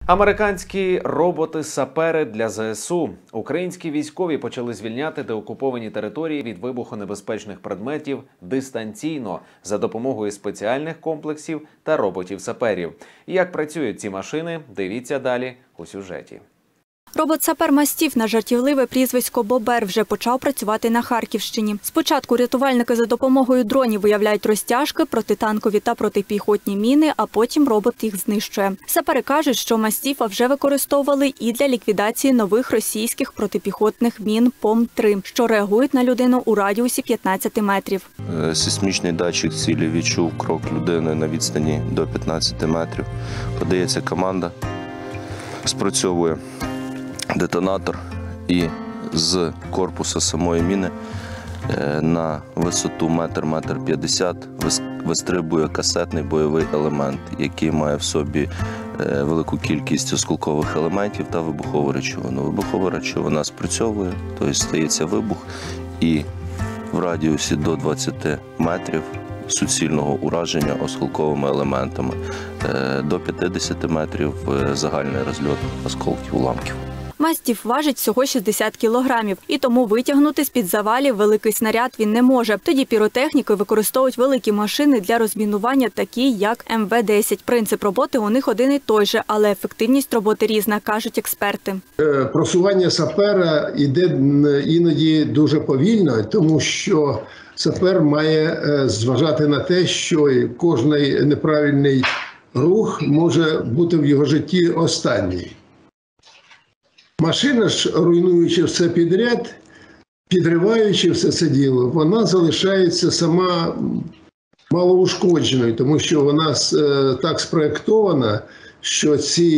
Американські роботи-сапери для ЗСУ. Українські військові почали звільняти деокуповані території від вибухонебезпечних предметів дистанційно за допомогою спеціальних комплексів та роботів-саперів. Як працюють ці машини, дивіться далі у сюжеті. Робот-сапер «Мастіф» на жартівливе прізвисько «Бобер» вже почав працювати на Харківщині. Спочатку рятувальники за допомогою дронів виявляють розтяжки, протитанкові та протипіхотні міни, а потім робот їх знищує. Сапери кажуть, що «Мастіфа» вже використовували і для ліквідації нових російських протипіхотних мін ПОМ-3, що реагують на людину у радіусі 15 метрів. Сейсмічний датчик цілі відчув крок людини на відстані до 15 метрів. Подається команда, спрацьовує детонатор і з корпуса самої міни на висоту метр 50 вистрибує касетний бойовий елемент, який має в собі велику кількість осколкових елементів та вибухову речовину. Вибухова речовина спрацьовує, тобто стається вибух, і в радіусі до 20 метрів суцільного ураження осколковими елементами, до 50 метрів загальний розльот осколків уламків. «Мастіф» важить всього 60 кілограмів, і тому витягнути з-під завалів великий снаряд він не може. Тоді піротехніки використовують великі машини для розмінування, такі як МВ-10. Принцип роботи у них один і той же, але ефективність роботи різна, кажуть експерти. Просування сапера йде іноді дуже повільно, тому що сапер має зважати на те, що кожний неправильний рух може бути в його житті останній. Машина ж, руйнуючи все підряд, підриваючи все це діло, вона залишається сама малоушкодженою, тому що вона так спроєктована, що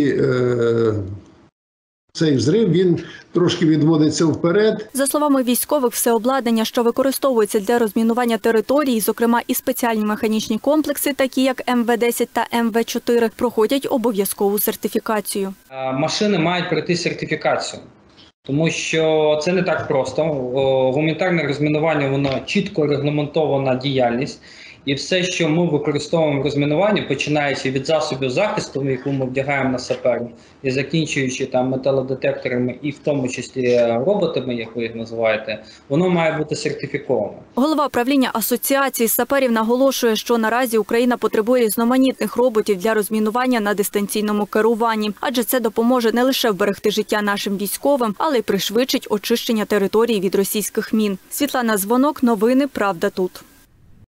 цей взрив, він трошки відводиться вперед. За словами військових, все обладнання, що використовується для розмінування території, зокрема і спеціальні механічні комплекси, такі як МВ-10 та МВ-4, проходять обов'язкову сертифікацію. Машини мають пройти сертифікацію, тому що це не так просто. Гуманітарне розмінування, воно чітко регламентована діяльність. І все, що ми використовуємо в розмінуванні, починаючи від засобів захисту, яку ми вдягаємо на саперів, і закінчуючи металодетекторами і в тому числі роботами, як ви їх називаєте, воно має бути сертифіковано. Голова правління Асоціації саперів наголошує, що наразі Україна потребує різноманітних роботів для розмінування на дистанційному керуванні, адже це допоможе не лише вберегти життя нашим військовим, але й пришвидшить очищення території від російських мін. Світлана Звонок, новини «Правда тут».